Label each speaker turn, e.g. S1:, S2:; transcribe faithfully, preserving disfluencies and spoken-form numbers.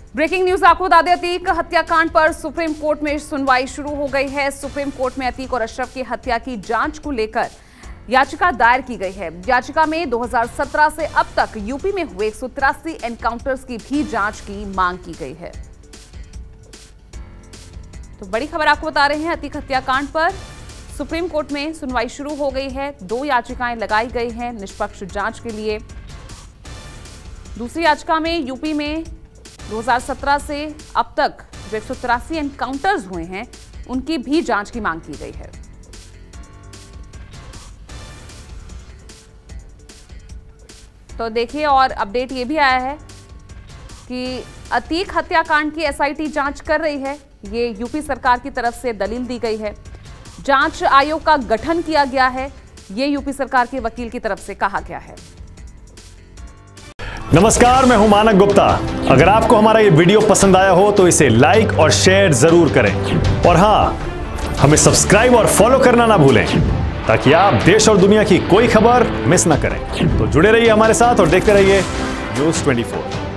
S1: Breaking news आपको बता दें, अतीक हत्याकांड पर सुप्रीम कोर्ट में सुनवाई शुरू हो गई है। सुप्रीम कोर्ट में अतीक और अशरफ की हत्या की जांच को लेकर याचिका दायर की गई है। याचिका में दो हज़ार सत्रह से अब तक यूपी में हुए एक सौ तिरासी एनकाउंटर्स की भी जांच की मांग की गई है। तो बड़ी खबर आपको बता रहे हैं, अतीक हत्याकांड पर सुप्रीम कोर्ट में सुनवाई शुरू हो गई है। दो याचिकाएं लगाई गई हैं निष्पक्ष जांच के लिए। दूसरी याचिका में यूपी में दो हज़ार सत्रह से अब तक जो एक सौ तिरासी एनकाउंटर्स हुए हैं उनकी भी जांच की मांग की गई है। तो देखिए, और अपडेट ये भी आया है कि अतीक हत्याकांड की एसआईटी जांच कर रही है। ये यूपी सरकार की तरफ से दलील दी गई है। जांच आयोग का गठन किया गया है, ये यूपी सरकार के वकील की तरफ से कहा गया है।
S2: नमस्कार, मैं हूं मानक गुप्ता। अगर आपको हमारा ये वीडियो पसंद आया हो तो इसे लाइक और शेयर जरूर करें, और हां, हमें सब्सक्राइब और फॉलो करना ना भूलें ताकि आप देश और दुनिया की कोई खबर मिस ना करें। तो जुड़े रहिए हमारे साथ और देखते रहिए न्यूज़ चौबीस।